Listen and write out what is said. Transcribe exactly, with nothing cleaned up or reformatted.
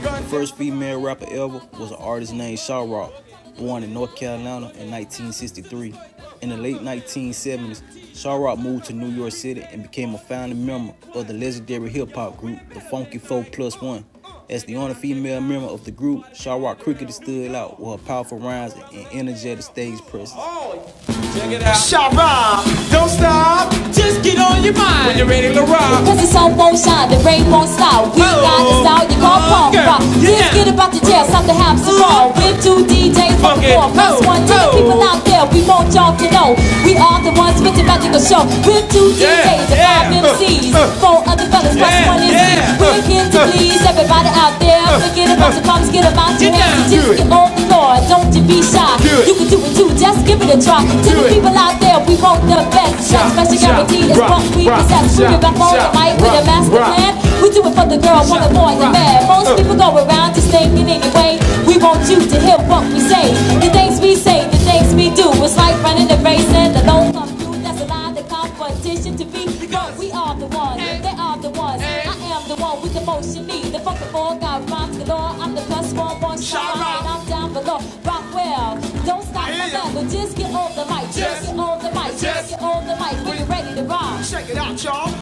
The first female rapper ever was an artist named Sha-Rock, born in North Carolina in nineteen sixty-three. In the late nineteen seventies, Sha-Rock moved to New York City and became a founding member of the legendary hip-hop group, the Funky four plus one. As the only female member of the group, Sha-Rock critically stood out with her powerful rhymes and energetic stage presence. Oh, check it out. Sha-Rock, don't stop, Just get on your mind when you're ready to rock. Cause the sun won't shine, the rain won't stop. We Oh, got the style you call punk rock. yeah. Let's get about the jail, stop the house and ball. With two D Js, fuck Fuck it. four, plus Oh, one to the oh. people out there. We want y'all to know we are the ones with the magical show. With two D Js Yeah, and yeah. five M Cs, Uh, uh. four other fellas, plus Yeah, one M C. yeah. We're here to Uh, please everybody out there. Forget about the problems, get about your Get down, hands. do Just it. get on the floor, don't you be shy. Do it. You can do it too, just give it a try. To Do the it. people out there, we want the best. Shot, Special shot, guarantee is rock, what we rock, possess. shot, Bring it back on the shot, mic with a rock, master rock. plan. We do it for the girl, for the boy, the rock. man. Most Uh. people go around just thinking anyway. We want you to hear what we say. The things we say, the things we do. It's like running a race and the low come through. That's a line, the competition to be. But we are the ones, they are the ones. I am the one with the motion need. The fucking boy got rhymes galore. I'm the plus one, one shot, and I'm down below. Rock well, don't stop my level. Just get on the mic, just get on the mic, just get on the mic. When you're ready to rock. check it out, y'all.